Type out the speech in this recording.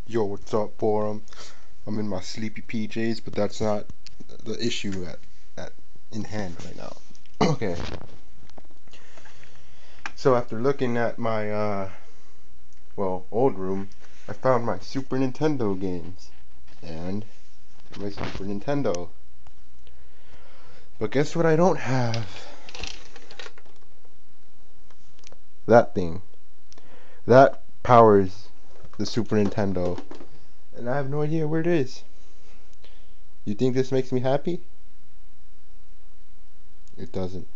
Yo, what's up, forum? I'm in my sleepy PJs, but that's not the issue at in hand right now. Okay, so after looking at my old room, I found my Super Nintendo games and my Super Nintendo. But guess what I don't have? That thing. That powers the Super Nintendo, and I have no idea where it is. You think this makes me happy? It doesn't.